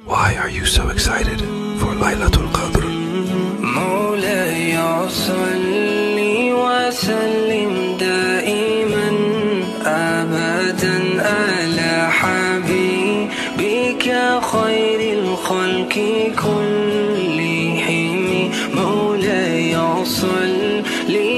Why are you so excited for lailatul qadr? مولاي صل وسلم دائما أبدا على حبيبك خير الخلق كلهم. مولاي صل